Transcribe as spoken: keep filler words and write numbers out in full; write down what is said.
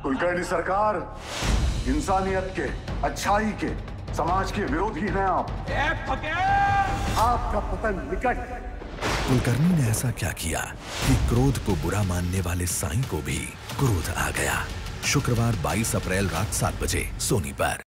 कुलकर्णी सरकार, इंसानियत के, अच्छाई के, समाज के विरोधी हैं आप। आपका पतन निकट। कुलकर्णी ने ऐसा क्या किया कि क्रोध को बुरा मानने वाले साईं को भी क्रोध आ गया। शुक्रवार बाईस अप्रैल रात सात बजे सोनी पर।